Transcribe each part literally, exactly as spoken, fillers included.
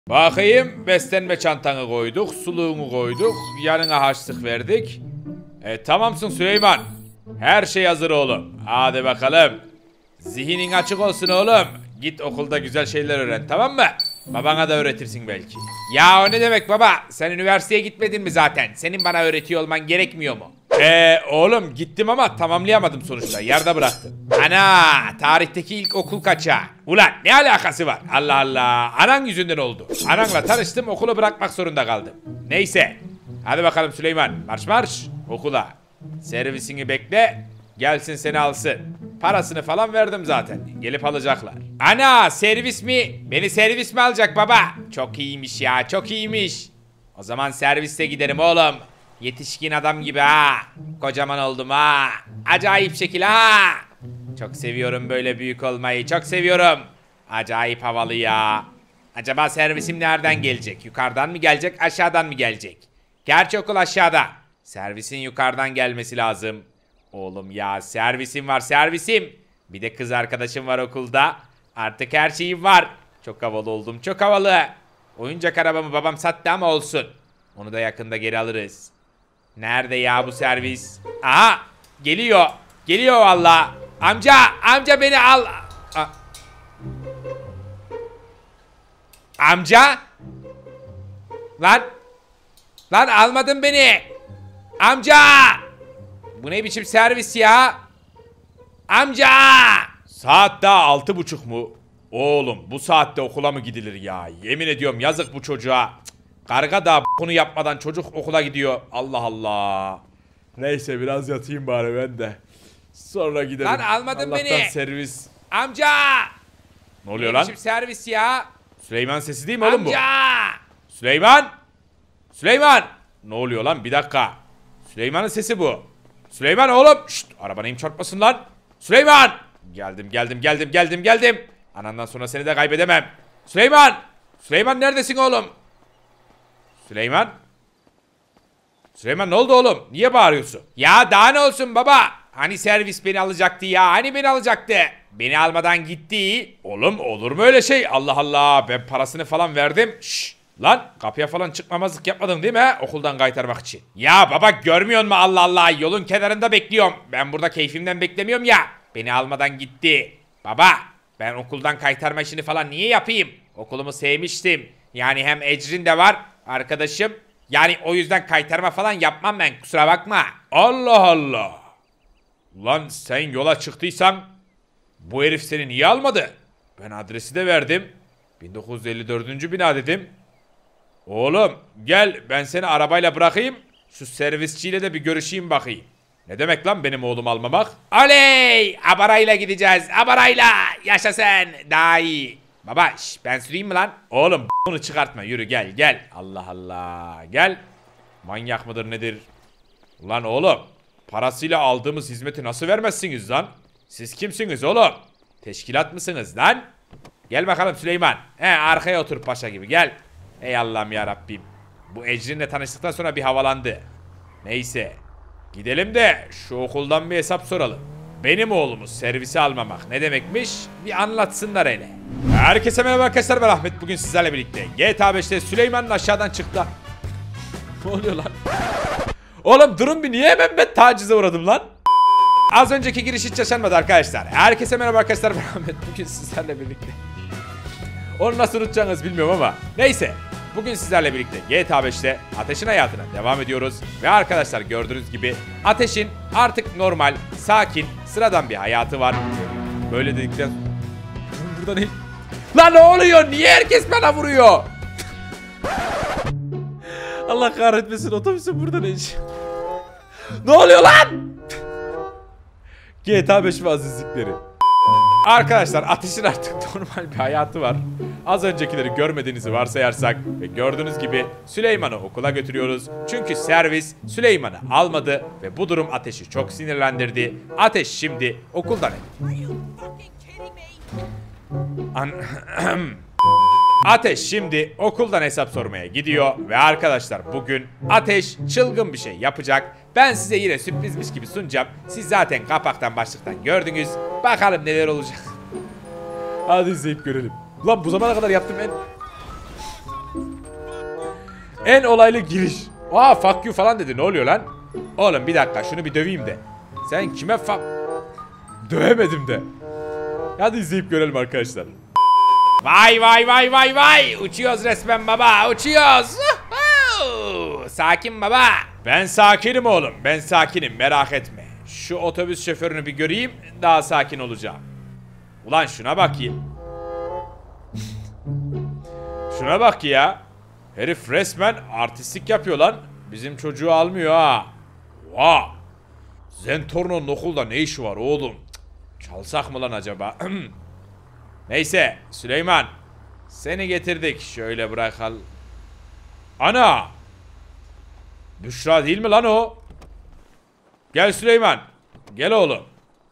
Bakayım, beslenme çantanı koyduk, suluğunu koyduk, yanına harçlık verdik. E tamamsın Süleyman. Her şey hazır oğlum. Hadi bakalım. Zihnin açık olsun oğlum. Git okulda güzel şeyler öğren, tamam mı? Babana da öğretirsin belki. Ya o ne demek baba? Sen üniversiteye gitmedin mi zaten? Senin bana öğretiyor olman gerekmiyor mu? Eee oğlum gittim ama tamamlayamadım sonuçta. Yarıda bıraktım. Ana, tarihteki ilk okul kaçağı. Ulan ne alakası var? Allah Allah. Anan yüzünden oldu. Ananla tanıştım, okulu bırakmak zorunda kaldım. Neyse. Hadi bakalım Süleyman. Marş marş okula. Servisini bekle. Gelsin seni alsın. Parasını falan verdim zaten. Gelip alacaklar. Ana, servis mi? Beni servis mi alacak baba? Çok iyiymiş ya, çok iyiymiş. O zaman serviste giderim oğlum. Yetişkin adam gibi ha. Kocaman oldum ha. Acayip şekil ha. Çok seviyorum böyle büyük olmayı. Çok seviyorum. Acayip havalı ya. Acaba servisim nereden gelecek? Yukarıdan mı gelecek, aşağıdan mı gelecek? Gerçi okul aşağıda. Servisin yukarıdan gelmesi lazım. Oğlum ya, servisim var, servisim. Bir de kız arkadaşım var okulda. Artık her şeyim var. Çok havalı oldum, çok havalı. Oyuncak arabamı babam sattı ama olsun. Onu da yakında geri alırız. Nerede ya bu servis? Aha, geliyor. Geliyor valla. Amca, amca beni al. A amca. Lan. Lan almadın beni. Amca. Bu ne biçim servis ya? Amca! Saat daha altı buçuk mu? Oğlum bu saatte okula mı gidilir ya? Yemin ediyorum yazık bu çocuğa. Cık, karga da bunu yapmadan çocuk okula gidiyor. Allah Allah. Neyse biraz yatayım bari ben de. Sonra gidelim. Lan almadın Allah'tan beni. Servis. Amca! Ne oluyor ne lan? Ne biçim servis ya? Süleyman sesi değil mi oğlum bu? Amca! Süleyman! Süleyman! Ne oluyor lan, bir dakika. Süleyman'ın sesi bu. Süleyman oğlum. Şşt, arabanayım çarpmasın lan. Süleyman. Geldim geldim geldim geldim geldim. Anandan sonra seni de kaybedemem. Süleyman. Süleyman neredesin oğlum? Süleyman. Süleyman ne oldu oğlum? Niye bağırıyorsun? Ya daha ne olsun baba? Hani servis beni alacaktı ya? Hani beni alacaktı? Beni almadan gitti. Oğlum olur mu öyle şey? Allah Allah, ben parasını falan verdim. Şşt. Lan kapıya falan çıkmamazlık yapmadın değil mi he? Okuldan kaytarmak için. Ya baba görmüyor musun Allah Allah, yolun kenarında bekliyorum. Ben burada keyfimden beklemiyorum ya. Beni almadan gitti. Baba ben okuldan kaytarma işini falan niye yapayım? Okulumu sevmiştim. Yani hem Ecrin de var arkadaşım. Yani o yüzden kaytarma falan yapmam ben, kusura bakma. Allah Allah. Lan sen yola çıktıysan bu herif seni niye almadı? Ben adresi de verdim. bin dokuz yüz elli dördüncü bina dedim. Oğlum gel ben seni arabayla bırakayım. Şu servisçiyle de bir görüşeyim bakayım. Ne demek lan benim oğlumu almamak? Oley! Abarayla gideceğiz. Abarayla. Yaşa sen. Daha iyi. Baba şş, ben süreyim mi lan? Oğlum bunu çıkartma, yürü gel gel. Allah Allah gel. Manyak mıdır nedir? Lan oğlum parasıyla aldığımız hizmeti nasıl vermezsiniz lan? Siz kimsiniz oğlum? Teşkilat mısınız lan? Gel bakalım Süleyman. He, arkaya otur paşa gibi gel. Ey Allah'ım ya Rabbim. Bu Ecrin'le tanıştıktan sonra bir havalandı. Neyse. Gidelim de şu okuldan bir hesap soralım. Benim oğlumu servise almamak ne demekmiş? Bir anlatsınlar hele. Herkese merhaba arkadaşlar, ben Ahmet. Bugün sizlerle birlikte G T A beşte Süleyman'ın aşağıdan çıktı. Ne oluyor lan? Oğlum durun bir, niye hemen ben tacize uğradım lan? Az önceki giriş hiç yaşanmadı arkadaşlar. Herkese merhaba arkadaşlar, ben Ahmet. Bugün sizlerle birlikte. Onu nasıl unutacağınızı bilmiyorum ama neyse. Bugün sizlerle birlikte G T A beşte Ateş'in hayatına devam ediyoruz. Ve arkadaşlar gördüğünüz gibi Ateş'in artık normal, sakin, sıradan bir hayatı var. Böyle dedikten... Burada ne? Lan ne oluyor? Niye herkes bana vuruyor? Allah kahretmesin, otobüsün burada ne iş? Ne oluyor lan? G T A beş ve azizlikleri. Arkadaşlar Ateş'in artık normal bir hayatı var. Az öncekileri görmediğinizi varsayarsak ve gördüğünüz gibi Süleyman'ı okula götürüyoruz. Çünkü servis Süleyman'ı almadı ve bu durum Ateş'i çok sinirlendirdi. Ateş şimdi okuldan... An Ateş şimdi okuldan hesap sormaya gidiyor ve arkadaşlar bugün Ateş çılgın bir şey yapacak. Ben size yine sürprizmiş gibi sunacağım. Siz zaten kapaktan başlıktan gördünüz. Bakalım neler olacak. Hadi izleyip görelim. Ulan bu zamana kadar yaptım ben. En olaylı giriş. Aa fuck you falan dedi. Ne oluyor lan? Oğlum bir dakika şunu bir döveyim de. Sen kime fuck... Dövemedim de. Hadi izleyip görelim arkadaşlar. Vay vay vay vay vay. Uçuyoruz resmen baba. Uçuyoruz. Sakin baba. Ben sakinim oğlum. Ben sakinim, merak etme. Şu otobüs şoförünü bir göreyim. Daha sakin olacağım. Ulan şuna bak ya. Şuna bak ya. Herif resmen artistlik yapıyor lan. Bizim çocuğu almıyor ha. Vaa. Zentorno'nun okulda ne işi var oğlum? Çalsak mı lan acaba? Neyse Süleyman. Seni getirdik. Şöyle bırakalım. Ana. Büşra değil mi lan o? Gel Süleyman. Gel oğlum.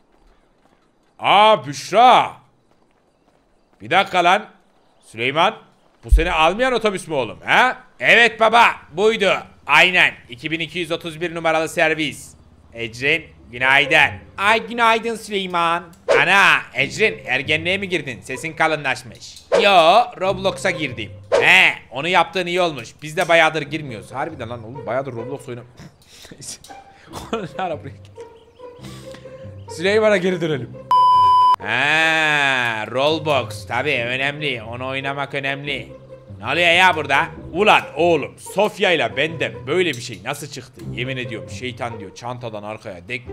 Aa Büşra. Bir dakika lan. Süleyman. Bu seni almayan otobüs mü oğlum? He? Evet baba. Buydu. Aynen. iki bin iki yüz otuz bir numaralı servis. Ecrin günaydın. Ay günaydın Süleyman. Ana Ecrin ergenliğe mi girdin? Sesin kalınlaşmış. Yo Roblox'a girdim. He onu yaptığın iyi olmuş. Biz de bayağıdır girmiyoruz. Harbiden lan oğlum bayağıdır Roblox oynam. Süleyman'a geri dönelim. Ha, Roblox tabii önemli. Onu oynamak önemli. Ne oluyor ya burada? Ulan oğlum Sofya ile benden böyle bir şey nasıl çıktı? Yemin ediyorum şeytan diyor çantadan arkaya dek.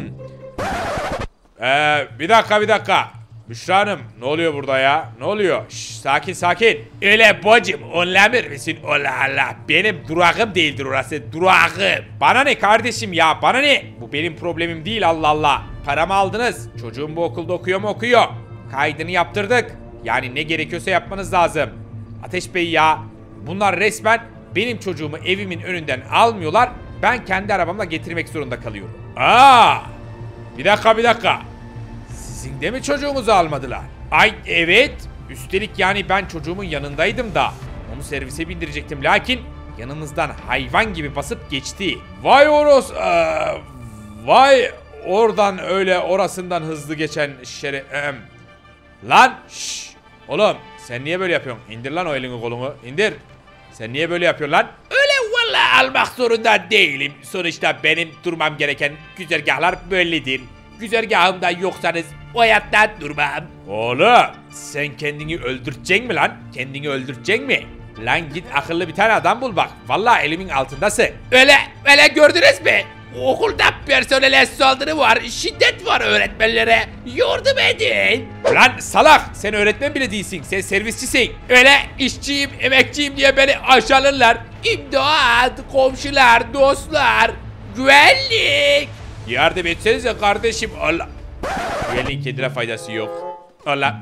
Eee bir dakika bir dakika. Büşra Hanım ne oluyor burada ya? Ne oluyor? Şş, sakin sakin. Öyle bacım onlamır mısın? Allah Allah. Benim durağım değildir orası. Durağım. Bana ne kardeşim ya? Bana ne? Bu benim problemim değil Allah Allah. Paramı aldınız. Çocuğum bu okulda okuyor mu? Okuyor. Kaydını yaptırdık. Yani ne gerekiyorsa yapmanız lazım. Ateş Bey ya. Bunlar resmen benim çocuğumu evimin önünden almıyorlar. Ben kendi arabamla getirmek zorunda kalıyorum. Aa! Bir dakika bir dakika. Sizin de mi çocuğunuzu almadılar? Ay evet. Üstelik yani ben çocuğumun yanındaydım da. Onu servise bindirecektim lakin yanımızdan hayvan gibi basıp geçti. Vay oros. Ee, vay oradan öyle orasından hızlı geçen şere... Ee, lan şşş. Oğlum sen niye böyle yapıyorsun? İndir lan o elini kolunu. İndir. Sen niye böyle yapıyorsun lan? Öyle vallahi almak zorunda değilim. Sonuçta benim durmam gereken güzergahlar bellidir. Güzergahımda yoksanız o hayatta durmam. Oğlum sen kendini öldürteceksin mi lan? Kendini öldürteceksin mi? Lan git akıllı bir tane adam bul bak. Vallahi elimin altındasın. Öyle öyle gördünüz mü? Okulda personele saldırı var. Şiddet var öğretmenlere. Yardım edin. Lan salak sen öğretmen bile değilsin. Sen servisçisin. Öyle işçiyim emekçiyim diye beni aşağılarlar. İmdat komşular dostlar. Güvenlik. Yardım etsenize kardeşim. Allah. Güvenliğin kendine faydası yok. Allah.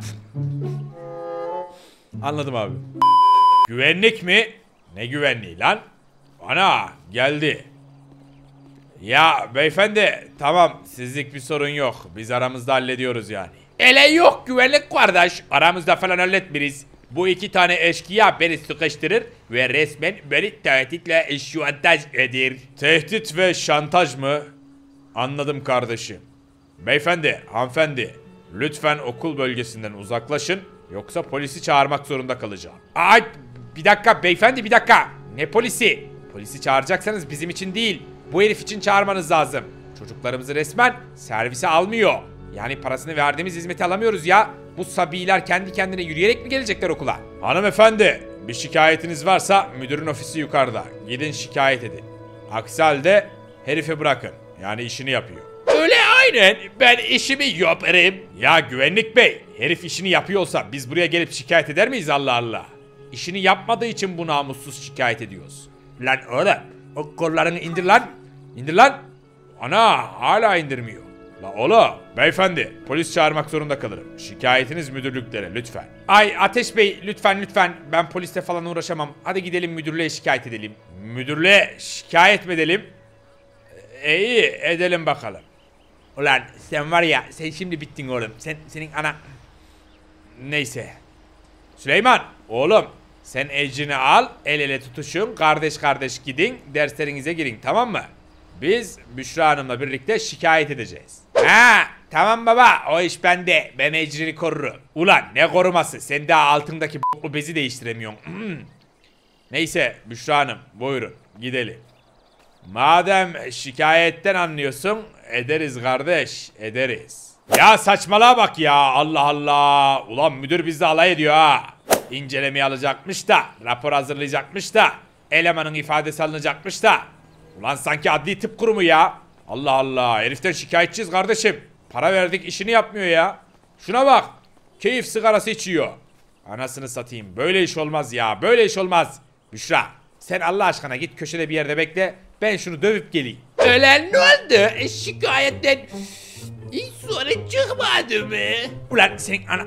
Anladım abi. Güvenlik mi? Ne güvenliği lan? Ana geldi. Ya beyefendi tamam sizlik bir sorun yok. Biz aramızda hallediyoruz yani. Ele yok güvenlik kardeş. Aramızda falan halletmiriz. Bu iki tane eşkıya beni sıkıştırır ve resmen beni tehditle şantaj edir. Tehdit ve şantaj mı? Anladım kardeşim. Beyefendi, hanımefendi. Lütfen okul bölgesinden uzaklaşın. Yoksa polisi çağırmak zorunda kalacağım. Ay bir dakika beyefendi bir dakika. Ne polisi? Polisi çağıracaksanız bizim için değil. Bu herif için çağırmanız lazım. Çocuklarımızı resmen servise almıyor. Yani parasını verdiğimiz hizmeti alamıyoruz ya. Bu sabiler kendi kendine yürüyerek mi gelecekler okula? Hanımefendi bir şikayetiniz varsa müdürün ofisi yukarıda. Gidin şikayet edin. Aksi halde herifi bırakın. Yani işini yapıyor. Öyle aynen. Ben işimi yaparım. Ya güvenlik bey. Herif işini yapıyorsa biz buraya gelip şikayet eder miyiz Allah Allah? İşini yapmadığı için bu namussuz şikayet ediyoruz. Lan oğlum. O kollarını indir lan. İndir lan. Ana hala indirmiyor. La oğlum. Beyefendi polis çağırmak zorunda kalırım. Şikayetiniz müdürlüklere lütfen. Ay Ateş Bey lütfen lütfen. Ben polisle falan uğraşamam. Hadi gidelim müdürlüğe şikayet edelim. Müdürlüğe şikayet mi edelim? E, iyi edelim bakalım. Ulan sen var ya sen şimdi bittin oğlum. Sen senin ana... Neyse. Süleyman oğlum. Sen Ecrin'i al, el ele tutuşun, kardeş kardeş gidin, derslerinize girin tamam mı? Biz Büşra Hanım'la birlikte şikayet edeceğiz. Ha, tamam baba, o iş bende. Ben Ecrin'i korurum. Ulan ne koruması? Sen daha altındaki b***lu bezi değiştiremiyorsun. Neyse Büşra Hanım buyurun gidelim. Madem şikayetten anlıyorsun ederiz kardeş ederiz. Ya saçmalığa bak ya Allah Allah. Ulan müdür bizle alay ediyor ha. İncelemeyi alacakmış da rapor hazırlayacakmış da elemanın ifadesi alınacakmış da. Ulan sanki adli tıp kurumu ya. Allah Allah heriften şikayetçiyiz kardeşim. Para verdik işini yapmıyor ya. Şuna bak keyif sigarası içiyor. Anasını satayım böyle iş olmaz ya böyle iş olmaz. Büşra sen Allah aşkına git köşede bir yerde bekle. Ben şunu dövüp geleyim. Ölen ne oldu? E, şikayetten hiç sorun çıkmadı mı? Ulan sen ana...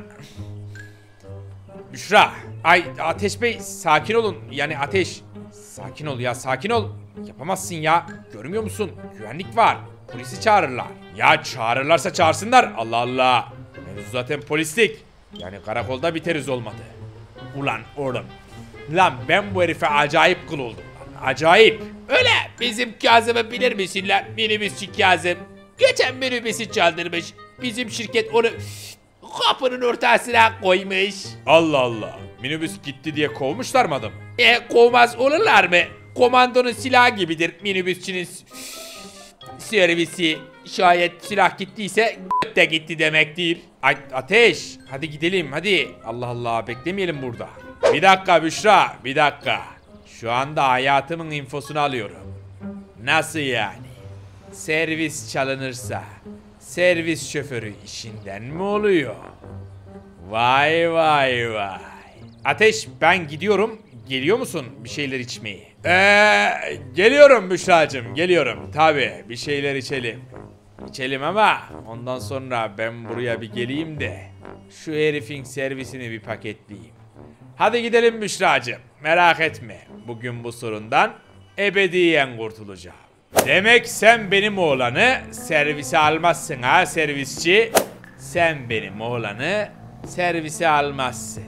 Büşra. Ay Ateş Bey sakin olun. Yani Ateş. Sakin ol ya sakin ol. Yapamazsın ya. Görmüyor musun? Güvenlik var. Polisi çağırırlar. Ya çağırırlarsa çağırsınlar. Allah Allah. Mevzu zaten polislik. Yani karakolda biteriz olmadı. Ulan oğlum. Lan ben bu herife acayip kıl oldum. Lan, acayip. Öyle bizim Kazım'ı bilir misin lan? Minibüsçü Kazım. Geçen minibüsü çaldırmış. Bizim şirket onu kapının ortasına koymuş. Allah Allah. Minibüs gitti diye kovmuşlar mı adamı? E kovmaz olurlar mı? Komandonun silahı gibidir minibüsçünün servisi. Şayet silah gittiyse de gitti demektir. Ay Ateş hadi gidelim hadi. Allah Allah beklemeyelim burada. Bir dakika Büşra bir dakika. Şu anda hayatımın infosunu alıyorum. Nasıl yani? Servis çalınırsa servis şoförü işinden mi oluyor? Vay vay vay. Ateş ben gidiyorum. Geliyor musun bir şeyler içmeyi? Eee geliyorum Büşra'cığım geliyorum. Tabii bir şeyler içelim. İçelim ama ondan sonra ben buraya bir geleyim de şu herifin servisini bir paketleyeyim. Hadi gidelim Büşra'cığım. Merak etme. Bugün bu sorundan ebediyen kurtulacağım. Demek sen benim oğlanı servise almazsın ha servisçi. Sen benim oğlanı servise almazsın.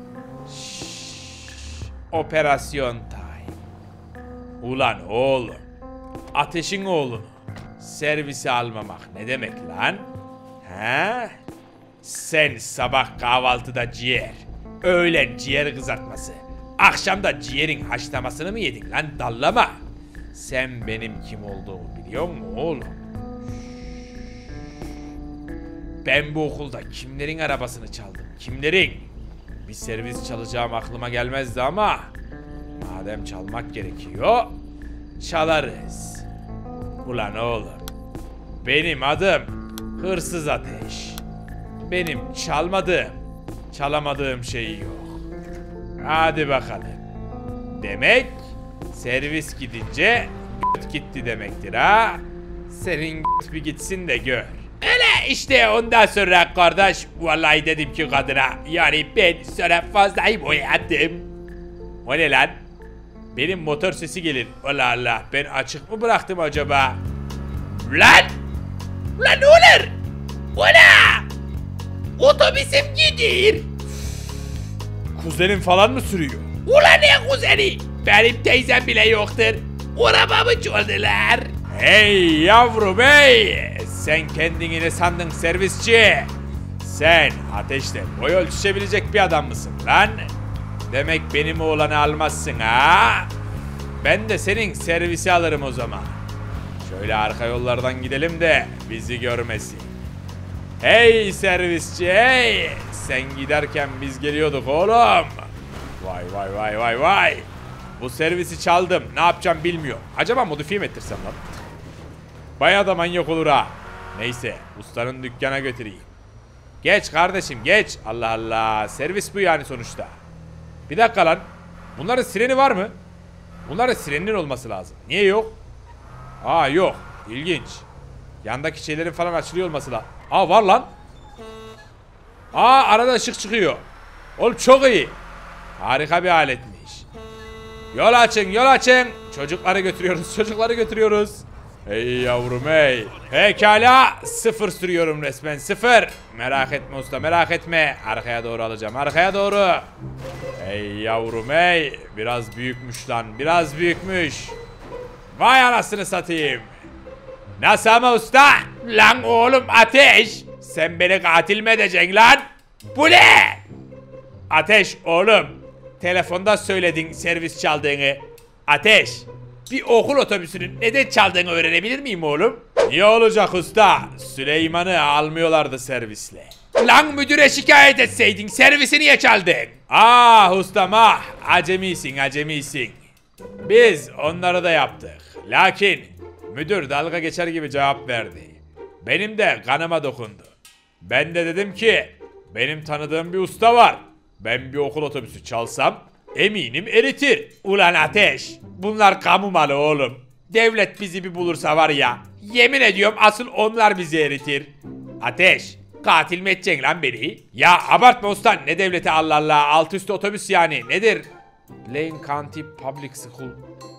Şşş. Operasyon time. Ulan oğlum. Ateşin oğlunu servise almamak ne demek lan? He? Sen sabah kahvaltıda ciğer, öğlen ciğer kızartması, akşamda ciğerin haşlamasını mı yedin lan dallama? Sen benim kim olduğumu biliyor musun oğlum? Ben bu okulda kimlerin arabasını çaldım? Kimlerin? Bir servis çalacağım aklıma gelmezdi ama madem çalmak gerekiyor, çalarız. Ulan oğlum, benim adım Hırsız Ateş. Benim çalmadığım, çalamadığım şey yok. Hadi bakalım. Demek servis gidince göt gitti demektir ha. Senin göt bir gitsin de gör. Öyle işte ondan sonra kardeş vallahi dedim ki kadına yani ben sana fazlayı boyadım. O ne lan? Benim motor sesi gelir. Allah Allah ben açık mı bıraktım acaba? Lan! Lan ne olur? Ola! Otobüsüm gidiyor. Kuzenin falan mı sürüyor? Ulan ne kuzeni? Benim teyzem bile yoktur. Arabamı çaldılar. Hey yavrum hey! Sen kendini ne sandın servisçi? Sen Ateş'le boy ölçüşebilecek bir adam mısın lan? Demek benim oğlanı almazsın ha? Ben de senin servisi alırım o zaman. Şöyle arka yollardan gidelim de bizi görmesin. Hey servisçi hey! Sen giderken biz geliyorduk oğlum. Vay vay vay vay vay. Bu servisi çaldım. Ne yapacağım bilmiyorum. Acaba modifiye mi ettirsem lan? Bayağı da manyak olur ha. Neyse ustanın dükkana götüreyim. Geç kardeşim geç. Allah Allah. Servis bu yani sonuçta. Bir dakika lan. Bunların sireni var mı? Bunların sireninin olması lazım. Niye yok? Aa yok. İlginç. Yandaki şeylerin falan açılıyor olması lazım. Aa var lan. Aa arada ışık çıkıyor. Oğlum çok iyi. Harika bir aletmiş. Yol açın yol açın. Çocukları götürüyoruz çocukları götürüyoruz. Hey yavrum hey. Pekala sıfır sürüyorum resmen sıfır. Merak etme usta merak etme. Arkaya doğru alacağım arkaya doğru. Hey yavrum hey. Biraz büyükmüş lan biraz büyükmüş. Vay anasını satayım. Nasıl ama usta? Lan oğlum Ateş. Sen beni katil mi edeceksin lan? Bu ne? Ateş oğlum. telefonda söyledin servis çaldığını. Ateş, bir okul otobüsünün neden çaldığını öğrenebilir miyim oğlum? Niye olacak usta? Süleyman'ı almıyorlardı servisle. Lan müdüre şikayet etseydin, servisi niye çaldın? Ah ustam ah, acemisin acemisin. Biz onları da yaptık. Lakin müdür dalga geçer gibi cevap verdi. Benim de kanıma dokundu. Ben de dedim ki benim tanıdığım bir usta var. Ben bir okul otobüsü çalsam eminim eritir. Ulan Ateş, bunlar kamu malı oğlum. Devlet bizi bir bulursa var ya, yemin ediyorum asıl onlar bizi eritir. Ateş, katil mi edeceksin lan beni? Ya abartma usta, ne devleti Allah Allah, alt üstü otobüs yani nedir? Blaine County Public School.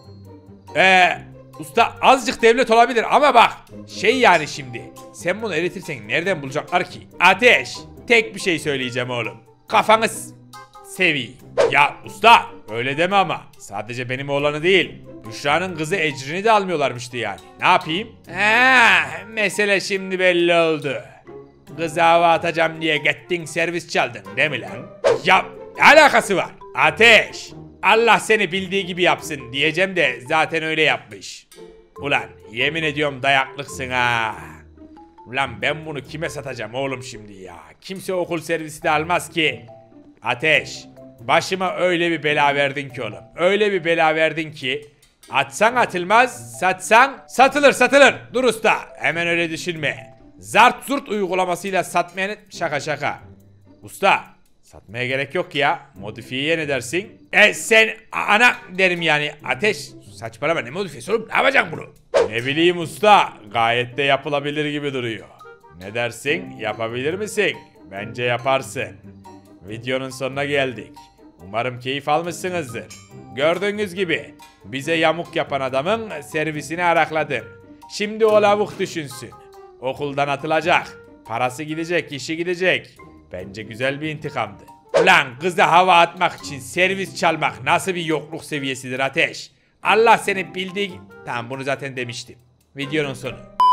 Eee usta azıcık devlet olabilir ama bak şey yani şimdi sen bunu eritirsen nereden bulacaklar ki? Ateş, tek bir şey söyleyeceğim oğlum. Kafanız seveyim. Ya usta öyle deme ama sadece benim oğlanı değil, Büşra'nın kızı Ecrin'i de almıyorlarmıştı yani. Ne yapayım? Ha, mesele şimdi belli oldu. Kızı hava atacağım diye gittin servis çaldın değil mi lan? Ya alakası var. Ateş, Allah seni bildiği gibi yapsın diyeceğim de zaten öyle yapmış. Ulan yemin ediyorum dayaklıksın ha. Ulan ben bunu kime satacağım oğlum şimdi ya? Kimse okul servisi de almaz ki. Ateş, başıma öyle bir bela verdin ki oğlum. Öyle bir bela verdin ki atsan atılmaz, satsan satılır satılır. Dur usta, hemen öyle düşünme. Zart zurt uygulamasıyla satmayan şaka şaka. Usta, satmaya gerek yok ya. Modifiyeye ne dersin? E sen ana derim yani. Ateş, saçmalama, ne modifiyesi oğlum? Ne yapacaksın bunu? Ne bileyim usta, gayet de yapılabilir gibi duruyor. Ne dersin? Yapabilir misin? Bence yaparsın. Videonun sonuna geldik. Umarım keyif almışsınızdır. Gördüğünüz gibi bize yamuk yapan adamın servisini arakladım. Şimdi o lavuk düşünsün. Okuldan atılacak. Parası gidecek, işi gidecek. Bence güzel bir intikamdı. Ulan kıza hava atmak için servis çalmak nasıl bir yokluk seviyesidir Ateş? Allah seni bildiği... Tamam, bunu zaten demiştim. Videonun sonu.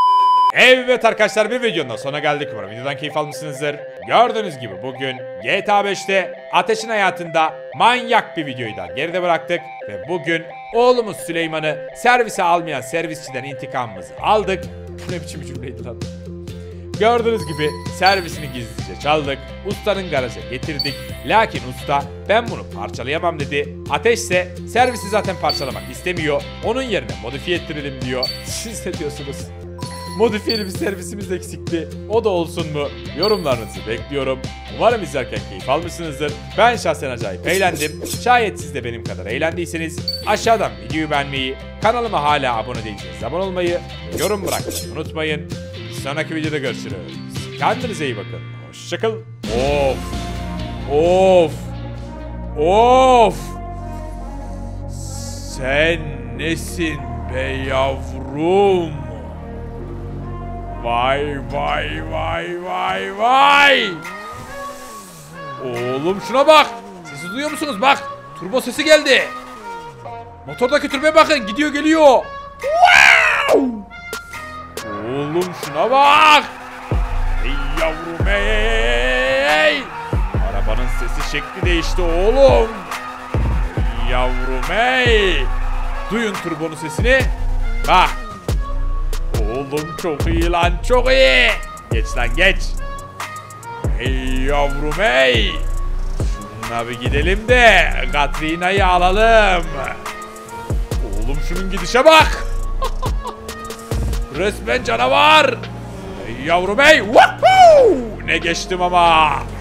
Evet arkadaşlar, bir videonun sonuna geldik. Umarım videodan keyif almışsınızdır. Gördüğünüz gibi bugün G T A beşte Ateş'in hayatında manyak bir videoyu da geride bıraktık. Ve bugün oğlumuz Süleyman'ı servise almayan servisçiden intikamımızı aldık. Bu ne biçim bir cümleydi lan? Gördüğünüz gibi servisini gizlice çaldık. Ustanın garaja getirdik. Lakin usta ben bunu parçalayamam dedi. Ateş ise servisi zaten parçalamak istemiyor. Onun yerine modifiye ettirelim diyor. Siz ne diyorsunuz? Modifiyeli bir servisimiz eksikti. O da olsun mu? Yorumlarınızı bekliyorum. Umarım izlerken keyif almışsınızdır. Ben şahsen acayip eğlendim. Şayet siz de benim kadar eğlendiyseniz aşağıdan videoyu beğenmeyi, kanalıma hala abone değilseniz abone olmayı, yorum bırakmayı unutmayın. Bir sonraki videoda görüşürüz. Kendinize iyi bakın. Hoşçakalın. Of. Of. Of. Sen nesin be yavrum? Vay vay vay vay vay. Oğlum şuna bak. Sesi duyuyor musunuz? Bak. Turbo sesi geldi. Motordaki turboya bakın. Gidiyor geliyor. Wow! Oğlum şuna bak. Ey yavrum ey. Arabanın sesi şekli değişti oğlum. Ey yavrum ey. Duyun turbonun sesini. Bak. Oğlum çok iyi lan, çok iyi. Geç lan geç. Hey yavrum hey. Şununla bir gidelim de Katrina'yı alalım. Oğlum şunun gidişe bak. Resmen canavar. Hey yavrum hey. Woohoo! Ne geçtim ama.